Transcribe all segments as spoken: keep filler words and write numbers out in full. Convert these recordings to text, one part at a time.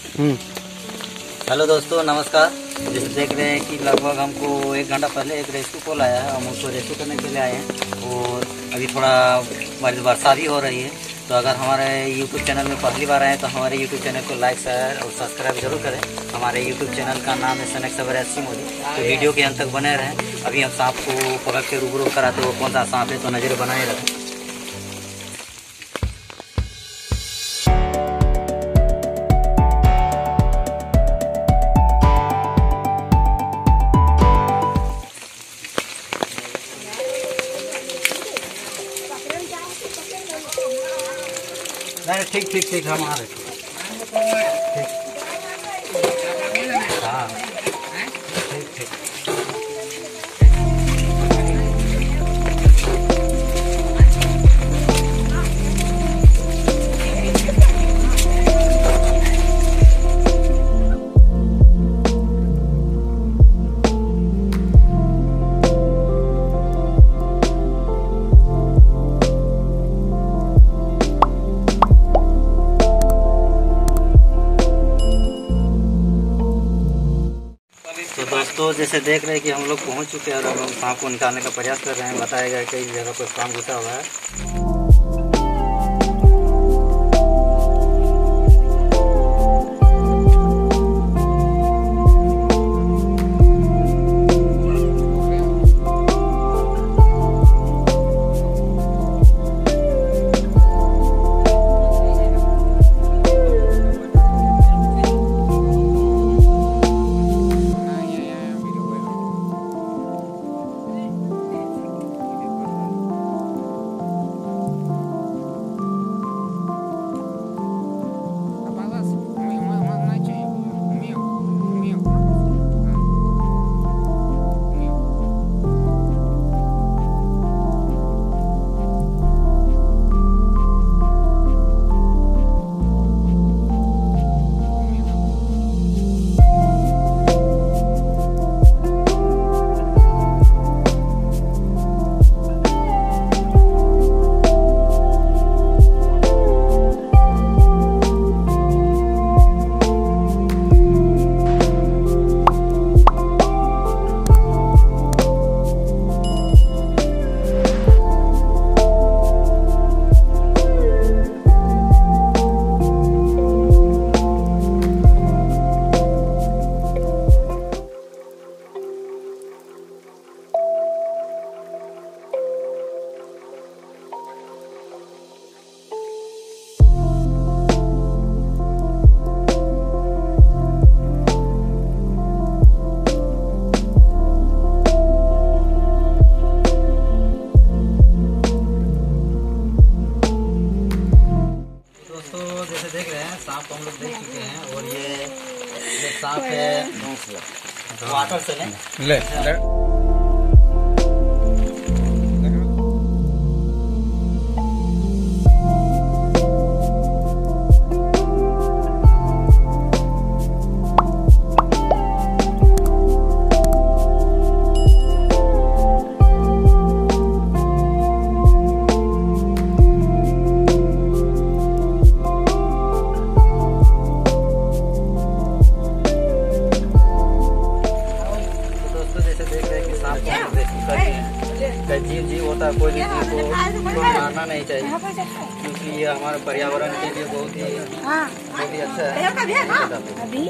Hello दोस्तों, नमस्कार। जैसे देख रहे हैं कि लगभग हमको एक घंटा पहले एक रेस्क्यू कॉल आया है। हम उसको रेस्क्यू करने के लिए आए हैं और अभी थोड़ा वर्षा भी हो रही है। तो अगर हमारे यूट्यूब चैनल में पहली बार आए तो हमारे यूट्यूब चैनल को लाइक, शेयर और सब्सक्राइब जरूर करें। हमारे यूट्यूब चैनल का नाम है सनेक सबर एस सी मोदी। तो वीडियो के अंत तक बने रहें। अभी हम सांप को पकड़ के रूबरू कराते हो कौन सा सांप है, तो नज़र बनाए रखें। नहीं, ठीक ठीक ठीक हम आ रहे ठीक। हाँ ठीक ठीक। तो दोस्तों, जैसे देख रहे हैं कि हम लोग पहुंच चुके हैं और हम लोग सांप को निकालने का प्रयास कर रहे हैं। बताया गया कई जगह पर सांप घुसा हुआ है। जैसे देख रहे हैं सांप को हम लोग देख चुके हैं और ये ये सांप है वाटर से ले, ले, ले। जीव जीव होता है, कोई भी जीव को मारना नहीं चाहिए क्योंकि ये हमारे पर्यावरण के लिए बहुत ही बहुत ही अच्छा है।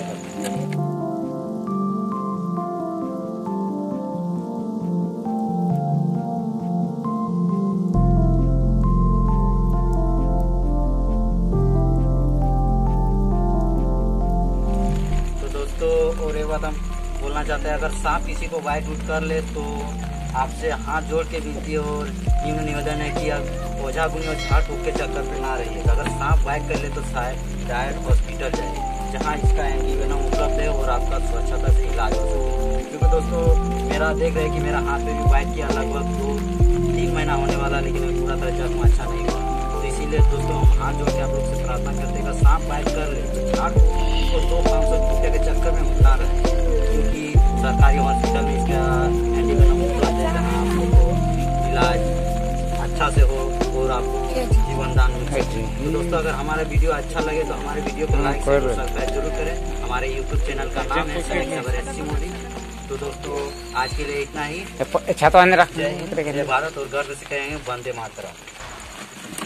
तो दोस्तों, और एक बात हम बोलना चाहते हैं, अगर सांप किसी को बाइट उठ कर ले तो आपसे हाथ जोड़ के विनती और निम्न निवेदन है कि अब ओझा गुनी और झाड़ फूक के चक्कर पे ना रहिए। अगर सांप बाइट कर ले तो शायद डायरेक्ट हॉस्पिटल जाए जहां इसका एंटीवेनम उपलब्ध है और आपका स्वच्छता से इलाज हो सके। क्योंकि दोस्तों, मेरा देख रहे हैं कि मेरा हाथ पे भी बाइट किया लगभग दो तीन महीना होने वाला, लेकिन पूरा तरह जख्म अच्छा नहीं हुआ। तो इसीलिए दोस्तों, हम हाथ जोड़ के आप लोग से प्रार्थना करते हैं, अगर सांप बाइट कर ले तो झाड़ फूक और दो पाँच सौ फूटे के चक्कर में ना रहे, क्योंकि सरकारी हॉस्पिटल में इसका एंटीवेनम उपलब्ध है जहाँ आपको इलाज अच्छा से हो और आपको जीवन दान मिल सके। तो दोस्तों, अगर हमारा वीडियो अच्छा लगे तो हमारे वीडियो को लाइक और सब्सक्राइब जरूर करें। हमारे यूट्यूब चैनल का नाम है सैनिक खबर एस मोदी। तो दोस्तों आज के लिए इतना ही। छाता जय हिंद, जय भारत और गर्व से कहेंगे वंदे मातरम।